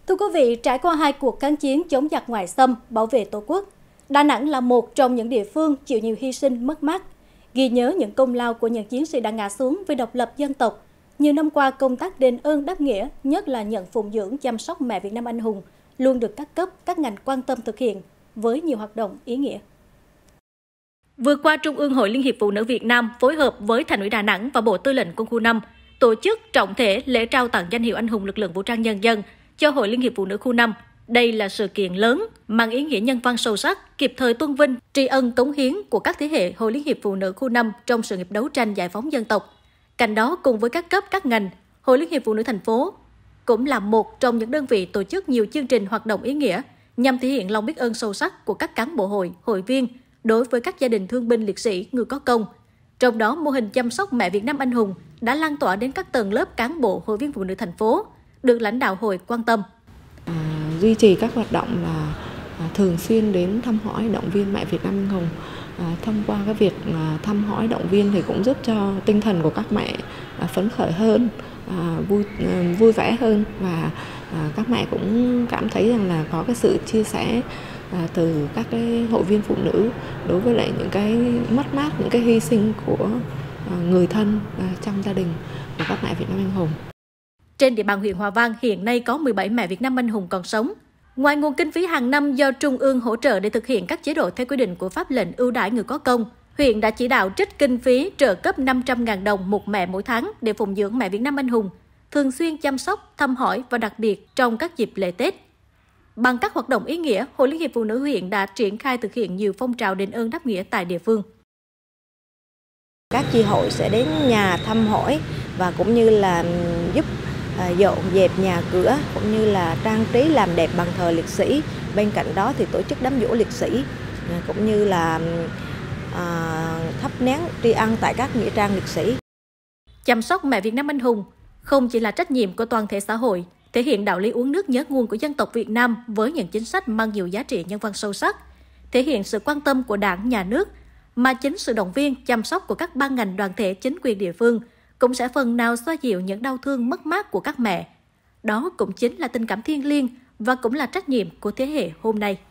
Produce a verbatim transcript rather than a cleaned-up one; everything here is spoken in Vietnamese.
Thưa quý vị, trải qua hai cuộc kháng chiến chống giặc ngoại xâm, bảo vệ Tổ quốc, Đà Nẵng là một trong những địa phương chịu nhiều hy sinh mất mát. Ghi nhớ những công lao của những chiến sĩ đã ngã xuống vì độc lập dân tộc, nhiều năm qua công tác đền ơn đáp nghĩa, nhất là nhận phụng dưỡng chăm sóc mẹ Việt Nam anh hùng, luôn được các cấp, các ngành quan tâm thực hiện với nhiều hoạt động ý nghĩa. Vừa qua, Trung ương Hội Liên hiệp Phụ nữ Việt Nam phối hợp với Thành ủy Đà Nẵng và Bộ Tư lệnh Quân khu năm tổ chức trọng thể lễ trao tặng danh hiệu anh hùng lực lượng vũ trang nhân dân cho Hội Liên hiệp Phụ nữ khu năm. Đây là sự kiện lớn, mang ý nghĩa nhân văn sâu sắc, kịp thời tôn vinh, tri ân cống hiến của các thế hệ Hội Liên hiệp Phụ nữ khu năm trong sự nghiệp đấu tranh giải phóng dân tộc. Cạnh đó, cùng với các cấp, các ngành, Hội Liên hiệp Phụ nữ thành phố cũng là một trong những đơn vị tổ chức nhiều chương trình hoạt động ý nghĩa nhằm thể hiện lòng biết ơn sâu sắc của các cán bộ hội, hội viên đối với các gia đình thương binh liệt sĩ, người có công. Trong đó, mô hình chăm sóc mẹ Việt Nam anh hùng đã lan tỏa đến các tầng lớp cán bộ hội viên phụ nữ thành phố, được lãnh đạo hội quan tâm. À, duy trì các hoạt động là à, thường xuyên đến thăm hỏi động viên mẹ Việt Nam anh hùng. À, thông qua cái việc à, thăm hỏi động viên thì cũng giúp cho tinh thần của các mẹ à, phấn khởi hơn, à, vui à, vui vẻ hơn, và à, các mẹ cũng cảm thấy rằng là có cái sự chia sẻ à, từ các cái hội viên phụ nữ đối với lại những cái mất mát, những cái hy sinh của à, người thân à, trong gia đình của các mẹ Việt Nam anh hùng. Trên địa bàn huyện Hòa Vang hiện nay có mười bảy mẹ Việt Nam anh hùng còn sống. Ngoài nguồn kinh phí hàng năm do Trung ương hỗ trợ để thực hiện các chế độ theo quy định của pháp lệnh ưu đãi người có công, huyện đã chỉ đạo trích kinh phí trợ cấp năm trăm nghìn đồng một mẹ mỗi tháng để phụng dưỡng mẹ Việt Nam anh hùng, thường xuyên chăm sóc, thăm hỏi và đặc biệt trong các dịp lễ Tết. Bằng các hoạt động ý nghĩa, Hội Liên hiệp Phụ nữ huyện đã triển khai thực hiện nhiều phong trào đền ơn đáp nghĩa tại địa phương. Các chi hội sẽ đến nhà thăm hỏi và cũng như là giúp À, dọn dẹp nhà cửa cũng như là trang trí làm đẹp bàn thờ liệt sĩ. Bên cạnh đó thì tổ chức đám giỗ liệt sĩ à, cũng như là à, thắp nén tri ân tại các nghĩa trang liệt sĩ. Chăm sóc mẹ Việt Nam anh hùng không chỉ là trách nhiệm của toàn thể xã hội, thể hiện đạo lý uống nước nhớ nguồn của dân tộc Việt Nam với những chính sách mang nhiều giá trị nhân văn sâu sắc, thể hiện sự quan tâm của Đảng, Nhà nước, mà chính sự động viên, chăm sóc của các ban ngành đoàn thể chính quyền địa phương cũng sẽ phần nào xoa dịu những đau thương mất mát của các mẹ. Đó cũng chính là tình cảm thiêng liêng và cũng là trách nhiệm của thế hệ hôm nay.